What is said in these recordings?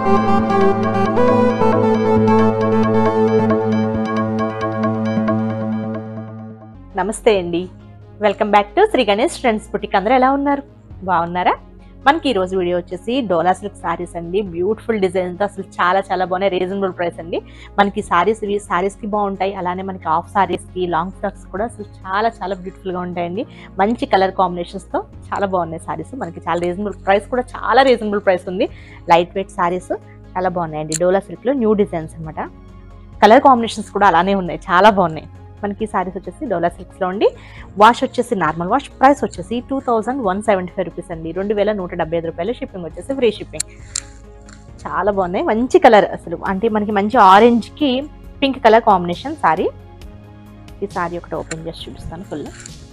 నమస్తే అండి, welcome back to Sri Ganesh trends boutique. అందరూ ఎలా ఉన్నారు? బాగున్నారా? మనకి ఈ రోజు వీడియో వచ్చేసి డోలా సిల్క్ సారీస్ అండి. బ్యూటిఫుల్ డిజైన్ తో అసలు చాలా చాలా బాగున్నాయి. రీజనబుల్ ప్రైస్ అండి. మనకి సారీస్ కి బాగుంటాయి, అలానే మనకి హాఫ్ సారీస్ కి లాంగ్ ఫ్రాక్స్ కూడా అసలు చాలా చాలా బ్యూటిఫుల్ గా ఉంటాయండి. మంచి కలర్ కాంబినేషన్స్ తో చాలా బాగున్నాయి సారీస్. మనకి చాలా రీజనబుల్ ప్రైస్ కూడా, చాలా రీజనబుల్ ప్రైస్ ఉంది. లైట్ వెయిట్ సారీస్ చాలా బాగున్నాయండి. డోలా సిల్క్ లో న్యూ డిజైన్స్ అనమాట. కలర్ కాంబినేషన్స్ కూడా అలానే ఉన్నాయి, చాలా బాగున్నాయి. మనకి సారీస్ వచ్చేసి డోలా సిల్క్స్ లో ఉండి, వాష్ వచ్చేసి నార్మల్ వాష్, ప్రైస్ వచ్చేసి 2175 రూపీస్ అండి. 2175 రూపాయలు. షిప్పింగ్ వచ్చేసి ఫ్రీ షిప్పింగ్. చాలా బాగున్నాయి, మంచి కలర్ అసలు. అంటే మనకి మంచి ఆరెంజ్ కి పింక్ కలర్ కాంబినేషన్ సారీ. ఈ సారీ ఒకటి ఓపెన్ చేసి చూపిస్తాను ఫుల్.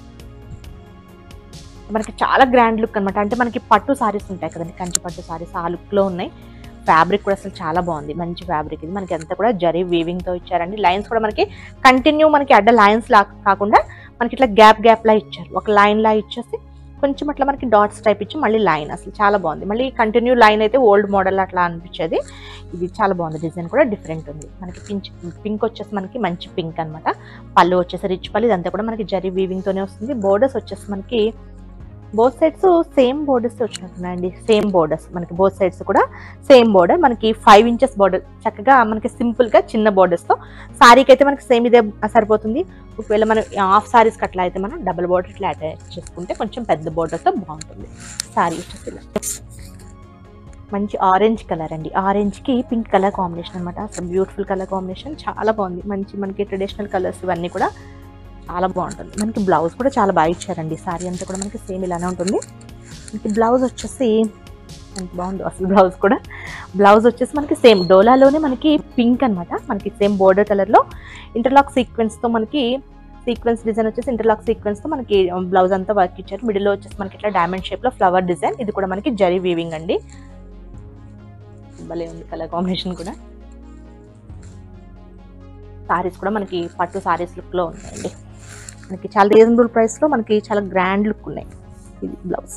మనకి చాలా గ్రాండ్ లుక్ అనమాట. అంటే మనకి పట్టు సారీస్ ఉంటాయి కదండి, కంచి పట్టు సారీస్, ఆ లుక్ లో ఉన్నాయి. ఫ్యాబ్రిక్ కూడా అసలు చాలా బాగుంది, మంచి ఫ్యాబ్రిక్ ఇది. మనకి అంతా కూడా జరీ వీవింగ్ తో ఇచ్చారండి. లైన్స్ కూడా మనకి కంటిన్యూ, మనకి అడ్డ లైన్స్ లా కాకుండా మనకి ఇట్లా గ్యాప్ లా ఇచ్చారు. ఒక లైన్ లా ఇచ్చేసి కొంచెం అట్లా మనకి డాట్స్ టైప్ ఇచ్చి మళ్ళీ లైన్, అసలు చాలా బాగుంది. మళ్ళీ కంటిన్యూ లైన్ అయితే ఓల్డ్ మోడల్ అట్లా అనిపించేది. ఇది చాలా బాగుంది, డిజైన్ కూడా డిఫరెంట్ ఉంది. మనకి పింక్ వచ్చేసి మనకి మంచి పింక్ అనమాట. పళ్ళు వచ్చేసి రిచ్ పళ్ళు, ఇదంతా కూడా మనకి జరీ వీవింగ్ తోనే వస్తుంది. బోర్డర్స్ వచ్చేసి మనకి బోత్ సైడ్స్ సేమ్ బోర్డర్స్ వచ్చినట్టున్నాయండి. సేమ్ బోర్డర్స్ మనకి బోత్ సైడ్స్ కూడా సేమ్ బోర్డర్. మనకి 5 ఇంచెస్ బోర్డర్, చక్కగా మనకి సింపుల్ గా చిన్న బోర్డర్స్ తో. సారీకి అయితే మనకి సేమ్ ఇదే సరిపోతుంది. ఒకవేళ మనం హాఫ్ సారీస్ అట్లా అయితే మనం డబుల్ బోర్డర్ ఇట్లా అటాచ్ చేసుకుంటే కొంచెం పెద్ద బోర్డర్ తో బాగుంటుంది. సారీ వచ్చేసి మంచి ఆరెంజ్ కలర్ అండి. ఆరెంజ్ కి పింక్ కలర్ కాంబినేషన్ అనమాట. అసలు బ్యూటిఫుల్ కలర్ కాంబినేషన్, చాలా బాగుంది. మంచి మనకి ట్రెడిషనల్ కలర్స్ ఇవన్నీ కూడా చాలా బాగుంటుంది. మనకి బ్లౌజ్ కూడా చాలా బాగా ఇచ్చారండి. సారీ అంతా కూడా మనకి సేమ్ ఇలానే ఉంటుంది. మనకి బ్లౌజ్ వచ్చేసి మనకి బాగుంది అసలు. బ్లౌజ్ వచ్చేసి మనకి సేమ్ డోలాలోనే మనకి పింక్ అనమాట. మనకి సేమ్ బోర్డర్ కలర్ లో ఇంటర్లాక్ సీక్వెన్స్ తో, మనకి సీక్వెన్స్ డిజైన్ వచ్చేసి ఇంటర్లాక్ సీక్వెన్స్ తో మనకి బ్లౌజ్ అంతా వర్క్ ఇచ్చారు. మిడిల్ లో వచ్చేసి మనకి ఇట్లా డైమండ్ షేప్ లో ఫ్లవర్ డిజైన్. ఇది కూడా మనకి జరీ వీవింగ్ అండి. భలే ఉంది కలర్ కాంబినేషన్ కూడా. సారీస్ కూడా మనకి పట్టు సారీస్ లుక్ లో ఉన్నాయండి. మనకి చాలా రీజనబుల్ ప్రైస్ లో మనకి చాలా గ్రాండ్ లుక్ ఉన్నాయి. ఇది బ్లౌజ్.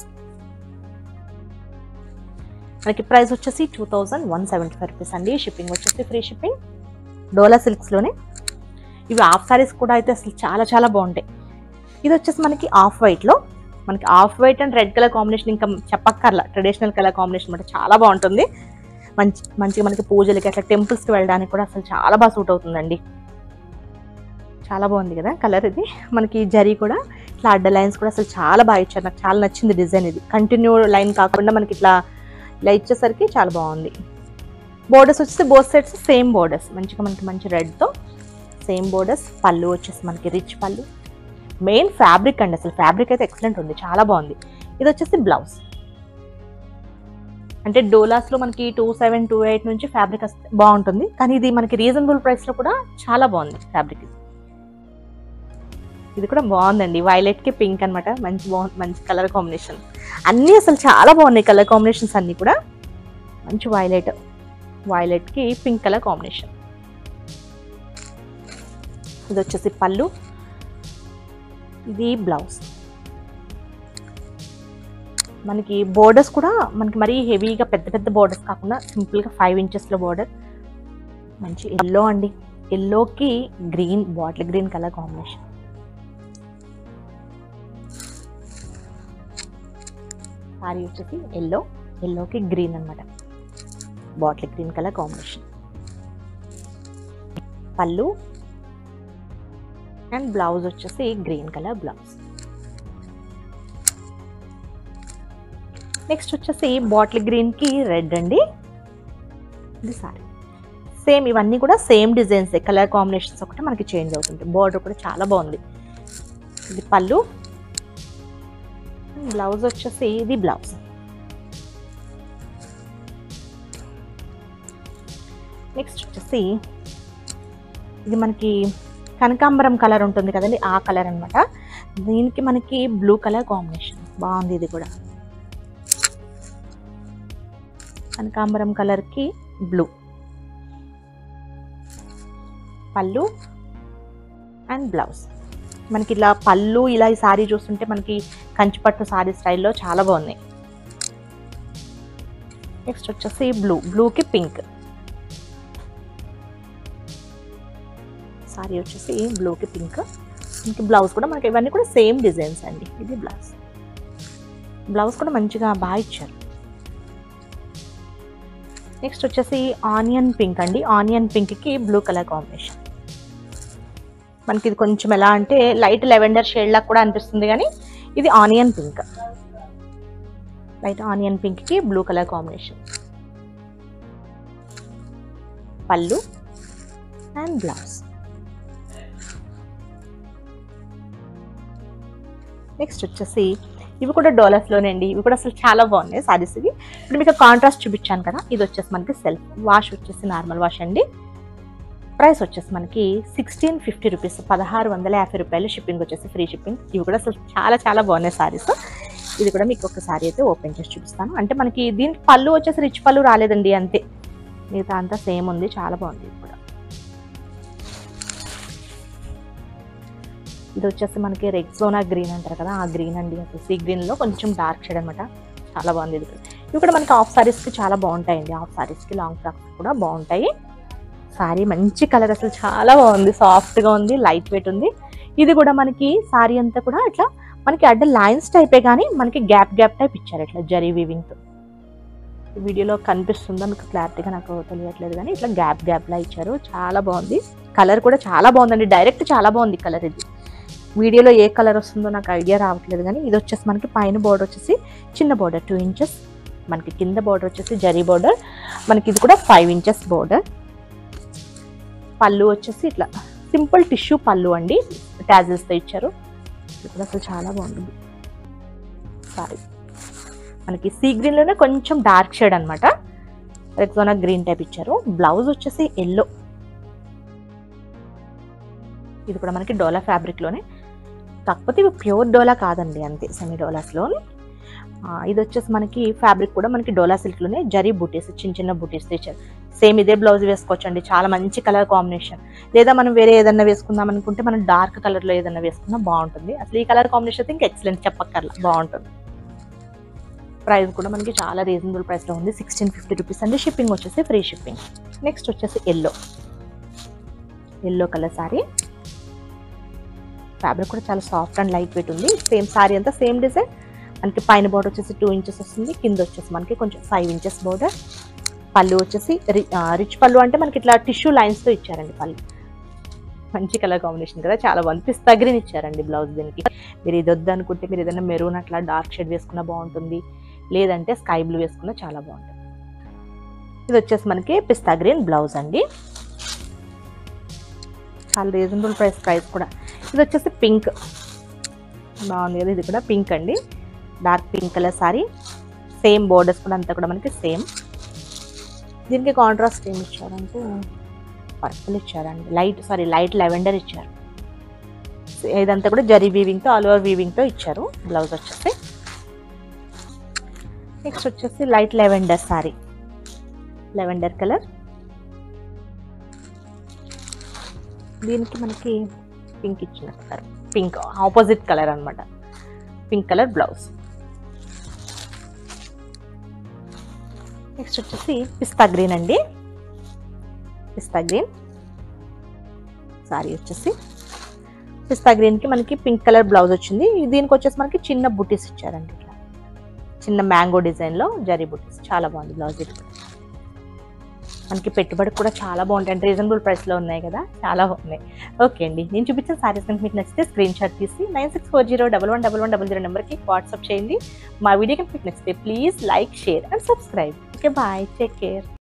మనకి ప్రైస్ వచ్చేసి 2175 రూపీస్ అండి. షిప్పింగ్ వచ్చేసి ఫ్రీ షిప్పింగ్. డోలా సిల్క్స్ లోనే ఇవి హాఫ్ సారీస్ కూడా అయితే అసలు చాలా చాలా బాగుంటాయి. ఇది వచ్చేసి మనకి ఆఫ్ వైట్ లో, మనకి off white and red colour combination ఇంకా చెప్పక్కర్లా. ట్రెడిషనల్ కలర్ కాంబినేషన్ అంటే చాలా బాగుంటుంది. మంచిగా మనకి పూజలకి అట్లా టెంపుల్స్ కి వెళ్ళడానికి కూడా అసలు చాలా బాగా సూట్ అవుతుందండి. చాలా బాగుంది కదా కలర్. ఇది మనకి జరీ కూడా ఇట్లా అడ్డ లైన్స్ కూడా అసలు చాలా బాగా ఇచ్చారు. నాకు చాలా నచ్చింది డిజైన్. ఇది కంటిన్యూ లైన్ కాకుండా మనకి ఇట్లా ఇచ్చేసరికి చాలా బాగుంది. బోర్డర్స్ వచ్చేసి బోత్ సైడ్స్ సేమ్ బోర్డర్స్, మంచిగా మనకి మంచి రెడ్ తో సేమ్ బోర్డర్స్. పళ్ళు వచ్చేసి మనకి రిచ్ పళ్ళు. మెయిన్ ఫ్యాబ్రిక్ అండి, అసలు ఫ్యాబ్రిక్ అయితే ఎక్సలెంట్ ఉంది, చాలా బాగుంది. ఇది వచ్చేసి బ్లౌజ్. అంటే డోలాస్ లో మనకి 2728 నుంచి ఫ్యాబ్రిక్ బాగుంటుంది, కానీ ఇది మనకి రీజనబుల్ ప్రైస్ లో కూడా చాలా బాగుంది ఫ్యాబ్రిక్. ఇది కూడా బాగుందండి. వైలెట్ కి పింక్ అనమాట. మంచి కలర్ కాంబినేషన్. అన్ని అసలు చాలా బాగున్నాయి కలర్ కాంబినేషన్స్ అన్ని కూడా. మంచి వైలెట్ కి పింక్ కలర్ కాంబినేషన్. ఇది వచ్చేసి పళ్ళు, ఇది బ్లౌజ్. మనకి బోర్డర్స్ కూడా మనకి మరీ హెవీగా పెద్ద పెద్ద బోర్డర్స్ కాకుండా సింపుల్ గా 5 ఇంచెస్ లో బోర్డర్. మంచి ఎల్లో అండి. ఎల్లోకి green, bottle green colour combination. Saree వచ్చేసి ఎల్లోకి గ్రీన్ అనమాట. Bottle green colour combination. పళ్ళు అండ్ బ్లౌజ్ వచ్చేసి గ్రీన్ కలర్ బ్లౌజ్. నెక్స్ట్ వచ్చేసి బాటిల్ గ్రీన్ కి రెడ్ అండి. ఇది సారీ సేమ్. ఇవన్నీ కూడా సేమ్ డిజైన్స్, కలర్ కాంబినేషన్స్ ఒకటి మనకి చేంజ్ అవుతుంటాయి. బార్డర్ కూడా చాలా బాగుంది. ఇది పళ్ళు, బ్లౌజ్ వచ్చేసి ఇది బ్లౌజ్. నెక్స్ట్ వచ్చేసి ఇది మనకి కనకాంబరం కలర్ ఉంటుంది కదండి, ఆ కలర్ అనమాట. దీనికి మనకి బ్లూ కలర్ కాంబినేషన్ బాగుంది. ఇది కూడా కనకాంబరం కలర్ కి బ్లూ. పళ్ళు అండ్ బ్లౌజ్. మనకి ఇలా పళ్ళు, ఇలా ఈ సారీ చూస్తుంటే మనకి కంచిపట్టు సారీ స్టైల్లో చాలా బాగున్నాయి. నెక్స్ట్ వచ్చేసి బ్లూకి పింక్. సారీ వచ్చేసి బ్లూకి పింక్. ఇంక బ్లౌజ్ కూడా మనకి ఇవన్నీ కూడా సేమ్ డిజైన్స్ అండి. ఇది బ్లౌజ్ కూడా మంచిగా బాగా ఇచ్చారు. నెక్స్ట్ వచ్చేసి ఆనియన్ పింక్ అండి. ఆనియన్ పింక్కి బ్లూ కలర్ కాంబినేషన్. మనకి ఇది కొంచెం ఎలా అంటే లైట్ లెవెండర్ షేడ్ లాగా కూడా అనిపిస్తుంది, కానీ ఇది ఆనియన్ పింక్. లైట్ ఆనియన్ పింక్కి బ్లూ కలర్ కాంబినేషన్. పళ్ళు అండ్ బ్లౌజ్. నెక్స్ట్ వచ్చేసి ఇవి కూడా డోలర్స్లోనే అండి. ఇవి కూడా అసలు చాలా బాగున్నాయి సారీస్. ఇవి ఇప్పుడు మీకు కాంట్రాస్ట్ చూపించాను కదా, ఇది వచ్చేసి మనకి సెల్ఫ్ వాష్ వచ్చేసి నార్మల్ వాష్ అండి. ప్రైస్ వచ్చేసి మనకి 1650 రూపీస్, 1650 రూపాయలు. షిప్పింగ్ వచ్చేసి ఫ్రీ షిప్పింగ్. ఇవి కూడా అసలు చాలా చాలా బాగున్నాయి సారీస్. ఇది కూడా మీకు ఒక సారీ అయితే ఓపెన్ చేసి చూపిస్తాను. అంటే మనకి దీనికి పళ్ళు వచ్చేసి రిచ్ పళ్ళు రాలేదండి, అంతే. మిగతా అంతా సేమ్ ఉంది, చాలా బాగుంది. ఇది కూడా ఇది వచ్చేసి మనకి రెక్సోనా గ్రీన్ అంటారు కదా, ఆ గ్రీన్ అండి. అసలు సీ గ్రీన్లో కొంచెం డార్క్ షేడ్ అనమాట, చాలా బాగుంది. ఇవి కూడా మనకి హాఫ్ సారీస్కి చాలా బాగుంటాయండి. హాఫ్ సారీస్కి లాంగ్ ఫ్రాక్స్ కూడా బాగుంటాయి. సారీ మంచి కలర్, అసలు చాలా బాగుంది. సాఫ్ట్గా ఉంది, లైట్ వెయిట్ ఉంది. ఇది కూడా మనకి సారీ అంతా కూడా ఇట్లా మనకి అడ్డ లైన్స్ టైపే, కానీ మనకి గ్యాప్ టైప్ ఇచ్చారు ఇట్లా జరీ వీవింగ్తో. వీడియోలో కనిపిస్తుందో మీకు క్లారిటీగా నాకు తెలియట్లేదు, కానీ ఇట్లా గ్యాప్లా ఇచ్చారు. చాలా బాగుంది. కలర్ కూడా చాలా బాగుందండి. డైరెక్ట్ చాలా బాగుంది కలర్. ఇది వీడియోలో ఏ కలర్ వస్తుందో నాకు ఐడియా రావట్లేదు, కానీ ఇది వచ్చేసి మనకి పైన బోర్డర్ వచ్చేసి చిన్న బోర్డర్ 2 ఇంచెస్, మనకి కింద బోర్డర్ వచ్చేసి జరీ బోర్డర్. మనకి ఇది కూడా 5 ఇంచెస్ బోర్డర్. పళ్ళు వచ్చేసి ఇట్లా సింపుల్ టిష్యూ పళ్ళు అండి, టాజిల్స్తో ఇచ్చారు. ఇది కూడా అసలు చాలా బాగుంది సారీ. మనకి సీ గ్రీన్లోనే కొంచెం డార్క్ షేడ్ అనమాట, రెక్సోనా గ్రీన్ టైప్ ఇచ్చారు. బ్లౌజ్ వచ్చేసి ఎల్లో. ఇది కూడా మనకి డోలా ఫ్యాబ్రిక్లోనే, కాకపోతే ఇవి ప్యూర్ డోలా కాదండి, అంతే సెమీ డోలాస్లోనే. ఇది వచ్చేసి మనకి ఫ్యాబ్రిక్ కూడా మనకి డోలా సిల్క్లోనే జరీ బూటీస్, చిన్న బూటీస్ ఇచ్చారు. సేమ్ ఇదే బ్లౌజ్ వేసుకోవచ్చు అండి, చాలా మంచి కలర్ కాంబినేషన్. లేదా మనం వేరే ఏదన్నా వేసుకుందాం అనుకుంటే మనం డార్క్ కలర్లో ఏదన్నా వేసుకున్నా బాగుంటుంది. అసలు ఈ కలర్ కాంబినేషన్ అయితే ఇంకా ఎక్సలెంట్, చెప్పక్కర్లా, బాగుంటుంది. ప్రైస్ కూడా మనకి చాలా రీజనబుల్ ప్రైస్లో ఉంది, 1650 రూపీస్ అండి. షిప్పింగ్ వచ్చేసి ఫ్రీ షిప్పింగ్. నెక్స్ట్ వచ్చేసి ఎల్లో కలర్ సారీ. ఫ్యాబ్రిక్ కూడా చాలా సాఫ్ట్ అండ్ లైట్ వెయిట్ ఉంది. సేమ్ సారీ అంతా సేమ్ డిజైన్. మనకి పైన బోర్డర్ వచ్చేసి 2 ఇంచెస్ వస్తుంది, కింద వచ్చేసి మనకి కొంచెం 5 ఇంచెస్ బోర్డర్. పళ్ళు వచ్చేసి రిచ్ పళ్ళు, అంటే మనకి ఇట్లా టిష్యూ లైన్స్తో ఇచ్చారండి పళ్ళు. మంచి కలర్ కాంబినేషన్ కదా, చాలా బాగుంది. పిస్తా గ్రీన్ ఇచ్చారండి బ్లౌజ్. దీనికి మీరు ఇది వద్దు అనుకుంటే మీరు ఏదైనా మెరూన్ అట్లా డార్క్ షేడ్ వేసుకున్నా బాగుంటుంది, లేదంటే స్కై బ్లూ వేసుకున్నా చాలా బాగుంటుంది. ఇది వచ్చేసి మనకి పిస్తా గ్రీన్ బ్లౌజ్ అండి, చాలా రీజనబుల్ ప్రైస్ కూడా. ఇది వచ్చేసి పింక్, బాగుంది కదా. ఇది కూడా పింక్ అండి, dark pink colour saree. Same borders కూడా అంతా కూడా మనకి సేమ్. దీనికి కాంట్రాస్ట్ ఏమి ఇచ్చారంటే పర్పుల్ ఇచ్చారండి, లైట్ లెవెండర్ ఇచ్చారు. ఇదంతా కూడా జరీ వీవింగ్తో, ఆల్ ఓవర్ వీవింగ్తో ఇచ్చారు. బ్లౌజ్ వచ్చేసి నెక్స్ట్ వచ్చేసి light lavender saree, lavender colour. దీనికి మనకి పింక్ ఇచ్చినట్టు, పింక్ ఆపోజిట్ కలర్ అనమాట, పింక్ కలర్ బ్లౌజ్. నెక్స్ట్ వచ్చేసి పిస్తా గ్రీన్ అండి, పిస్తా గ్రీన్ సారీ వచ్చేసి. పిస్తా గ్రీన్కి మనకి పింక్ కలర్ బ్లౌజ్ వచ్చింది. దీనికి వచ్చేసి మనకి చిన్న బుటీస్ ఇచ్చారండి, ఇట్లా చిన్న మ్యాంగో డిజైన్లో జరీ బుటీస్. చాలా బాగుంది బ్లౌజ్. ఇది మనకి పెట్టుబడి కూడా చాలా బాగుంటాయి, అంటే రీజనబుల్ ప్రైస్లో ఉన్నాయి కదా, చాలా బాగున్నాయి. ఓకే అండి, నేను చూపించిన సారీస్ కనుక మీకు నచ్చితే స్క్రీన్ షాట్ తీసి 9640111100 నెంబర్కి వాట్సాప్ చేయండి. మా వీడియో కనుక మీకు నచ్చితే please like, share and subscribe. Okay, bye, take care.